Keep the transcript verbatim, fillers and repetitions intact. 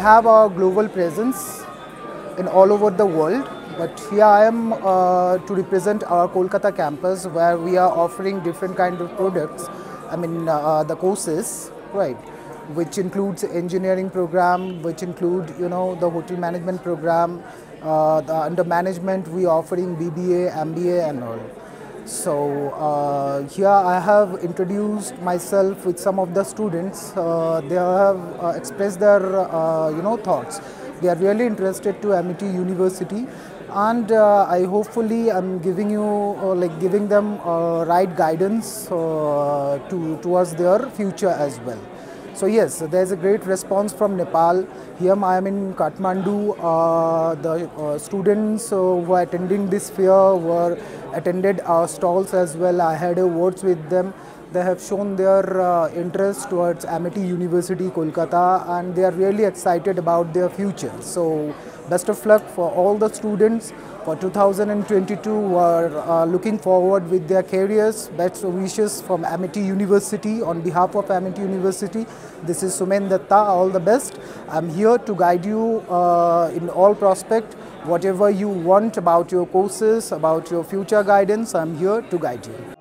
have a global presence in all over the world, but here I am uh, to represent our Kolkata campus, where we are offering different kind of products. I mean uh, the courses, right, which includes engineering program, which include you know the hotel management program. Uh, the, under management we are offering B B A, M B A and all. So uh, here I have introduced myself with some of the students. Uh, they have uh, expressed their uh, you know thoughts. They are really interested to Amity University, and uh, I hopefully am giving you uh, like giving them uh, right guidance uh, to towards their future as well. So yes, there is a great response from Nepal. Here I am in Kathmandu. Uh, the uh, students uh, who are attending this fair were attended our stalls as well. I had a words with them. They have shown their uh, interest towards Amity University, Kolkata, and they are really excited about their future. So best of luck for all the students for two thousand twenty-two who are uh, looking forward with their careers. Best wishes from Amity University. On behalf of Amity University, this is Sumen Datta. All the best. I'm here to guide you uh, in all prospect. Whatever you want about your courses, about your future guidance, I'm here to guide you.